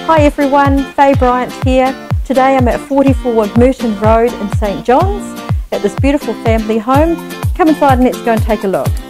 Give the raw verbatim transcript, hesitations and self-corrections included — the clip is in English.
Hi everyone, Faye Bryant here. Today I'm at forty-four Merton Road in St John's at this beautiful family home. Come inside and let's go and take a look.